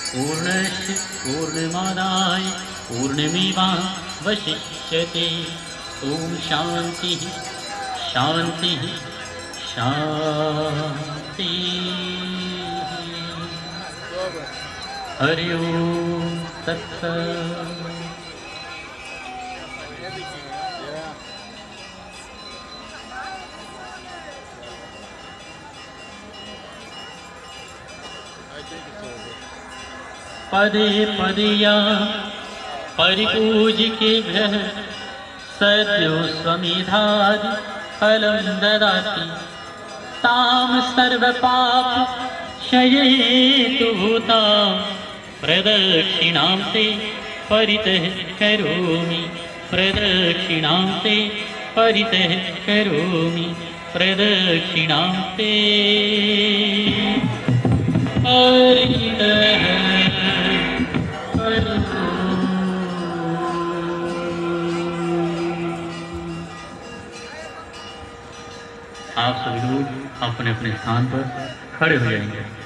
पूर्णस्य पूर्णमादाय पूर्णमेवावशिष्यते। ओम शांति शांति शांति। हरि ओम तत्सत्। पदे पदया परिपूज्यकेभ्यः सद्यो स्वमेधादि फलं ददाति। तां सर्वपाप क्षयहेतुभूता प्रदक्षिणां ते परितः करोमि। प्रदक्षिणां ते परितः करोमि। प्रदक्षिणां ते परितः। आप सभी लोग अपने अपने स्थान पर खड़े हो जाएंगे।